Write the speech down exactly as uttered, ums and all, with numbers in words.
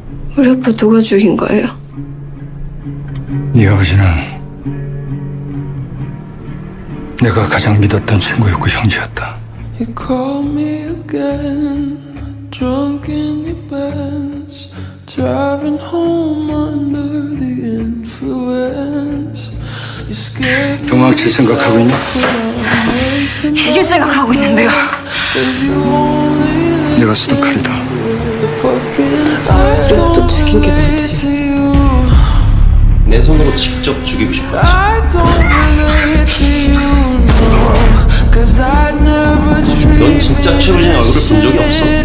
우리 아빠 누가 죽인 거예요? 네 아버지는 내가 가장 믿었던 친구였고 형제였다. You call me again, drunk in your Benz, driving home under the influence. You scared me. 도망칠 생각하고 있냐? 이길 생각하고 있는데요. 내가 쓰던 칼이다. 우리 아빠 죽인 게 낫지. 내 손으로 직접 죽이고 싶었지. 넌 진짜 최우진의 얼굴을 본 적이 없어?